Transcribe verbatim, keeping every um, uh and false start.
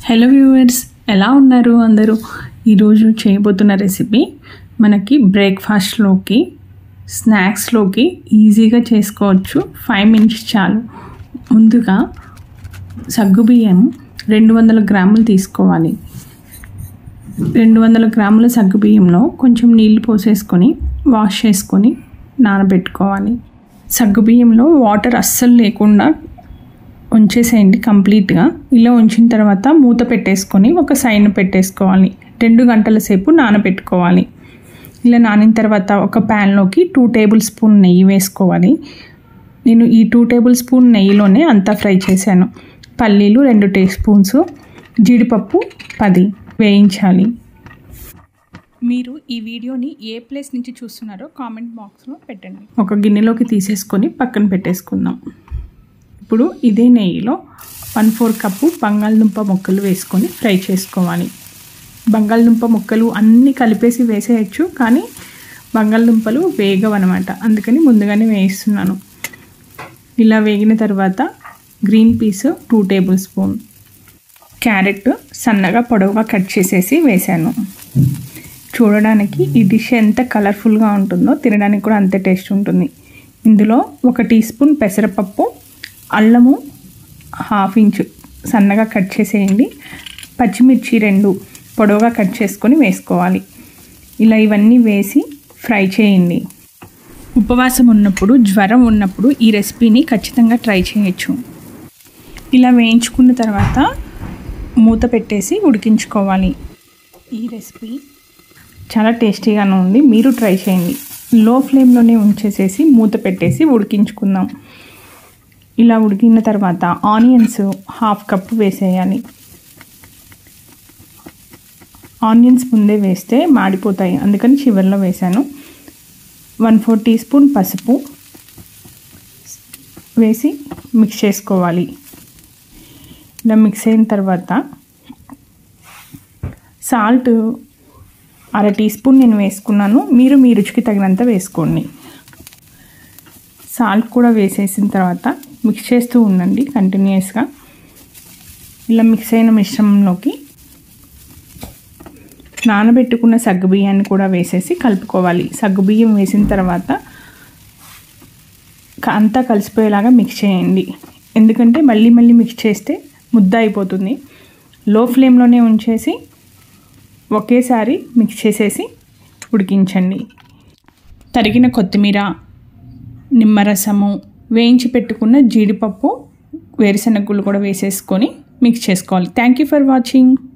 Hello viewers, ఎలా ఉన్నారు అందరూ? ఈరోజు చేయబోతున్న రెసిపీ మనకి బ్రేక్ఫాస్ట్లోకి స్నాక్స్లోకి ఈజీగా చేసుకోవచ్చు. ఫైవ్ మినిట్స్ చాలు. ముందుగా సగ్గుబియ్యం రెండు వందల గ్రాములు తీసుకోవాలి. రెండు వందల గ్రాముల సగ్గుబియ్యంలో కొంచెం నీళ్లు పోసేసుకొని వాష్ చేసుకొని నానబెట్టుకోవాలి. సగ్గుబియ్యంలో వాటర్ అస్సలు లేకుండా ఉంచేసేయండి కంప్లీట్గా. ఇలా ఉంచిన తర్వాత మూత పెట్టేసుకొని ఒక సైడ్ పెట్టేసుకోవాలి. రెండు గంటల సేపు నానబెట్టుకోవాలి. ఇలా నానిన తర్వాత ఒక ప్యాన్లోకి టూ టేబుల్ స్పూన్ నెయ్యి వేసుకోవాలి. నేను ఈ టూ టేబుల్ స్పూన్ నెయ్యిలోనే అంతా ఫ్రై చేశాను. పల్లీలు రెండు టీ స్పూన్స్, జీడిపప్పు పది వేయించాలి. మీరు ఈ వీడియోని ఏ ప్లేస్ నుంచి చూస్తున్నారో కామెంట్ బాక్స్లో పెట్టండి. ఒక గిన్నెలోకి తీసేసుకొని పక్కన పెట్టేసుకుందాం. ఇప్పుడు ఇదే నెయ్యిలో వన్ ఫోర్ కప్పు బంగాళదుంప ముక్కలు వేసుకొని ఫ్రై చేసుకోవాలి. బంగాళదుంప ముక్కలు అన్నీ కలిపేసి వేసేయచ్చు, కానీ బంగాళదుంపలు వేగవన్నమాట, అందుకని ముందుగానే వేయిస్తున్నాను. ఇలా వేగిన తర్వాత green peas two tablespoon, carrot సన్నగా పొడవుగా కట్ చేసేసి వేసాను. చూడడానికి ఈ డిష్ ఎంత కలర్ఫుల్గా ఉంటుందో తినడానికి కూడా అంతే టేస్ట్ ఉంటుంది. ఇందులో ఒక టీ స్పూన్ పెసరపప్పు, అల్లము హాఫ్ ఇంచు సన్నగా కట్ చేసేయండి. పచ్చిమిర్చి రెండు పొడవుగా కట్ చేసుకొని వేసుకోవాలి. ఇలా ఇవన్నీ వేసి ఫ్రై చేయండి. ఉపవాసం ఉన్నప్పుడు, జ్వరం ఉన్నప్పుడు ఈ రెసిపీని ఖచ్చితంగా ట్రై చేయొచ్చు. ఇలా వేయించుకున్న తర్వాత మూత పెట్టేసి ఉడికించుకోవాలి. ఈ రెసిపీ చాలా టేస్టీగానే ఉంది, మీరు ట్రై చేయండి. లో ఫ్లేమ్లోనే ఉంచేసేసి మూత పెట్టేసి ఉడికించుకుందాం. ఇలా ఉడికిన తర్వాత ఆనియన్స్ హాఫ్ కప్పు వేసేయాలి. ఆనియన్స్ ముందే వేస్తే మాడిపోతాయి, అందుకని చివరిలో వేసాను. వన్ ఫోర్ టీ స్పూన్ పసుపు వేసి మిక్స్ చేసుకోవాలి. ఇలా మిక్స్ అయిన తర్వాత సాల్ట్ అర టీ స్పూన్ నేను వేసుకున్నాను, మీరు మీ రుచికి తగినంత వేసుకోండి. సాల్ట్ కూడా వేసేసిన తర్వాత మిక్స్ చేస్తూ ఉండండి కంటిన్యూస్గా. ఇలా మిక్స్ అయిన మిశ్రమంలోకి నానబెట్టుకున్న సగ్గుబియ్యాన్ని కూడా వేసేసి కలుపుకోవాలి. సగ్గుబియ్యం వేసిన తర్వాత అంతా కలిసిపోయేలాగా మిక్స్ చేయండి, ఎందుకంటే మళ్ళీ మళ్ళీ మిక్స్ చేస్తే ముద్ద అయిపోతుంది. లో ఫ్లేమ్లోనే ఉంచేసి ఒకేసారి మిక్స్ చేసేసి ఉడికించండి. తరిగిన కొత్తిమీర, నిమ్మరసము, వేయించి పెట్టుకున్న జీడిపప్పు, వేరుశనగ గుళ్ళు కూడా వేసేసుకొని మిక్స్ చేసుకోవాలి. Thank you for watching.